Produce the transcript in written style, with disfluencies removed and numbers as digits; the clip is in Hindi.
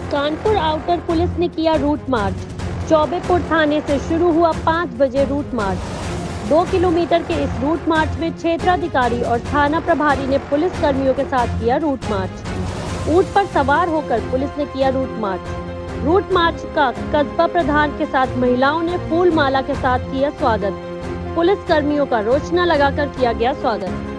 कानपुर आउटर पुलिस ने किया रूट मार्च। चौबेपुर थाने से शुरू हुआ 5 बजे रूट मार्च। 2 किलोमीटर के इस रूट मार्च में क्षेत्राधिकारी और थाना प्रभारी ने पुलिस कर्मियों के साथ किया रूट मार्च। ऊंट पर सवार होकर पुलिस ने किया रूट मार्च। रूट मार्च का कस्बा प्रधान के साथ महिलाओं ने फूल माला के साथ किया स्वागत। पुलिस कर्मियों का रोशना लगाकर किया गया स्वागत।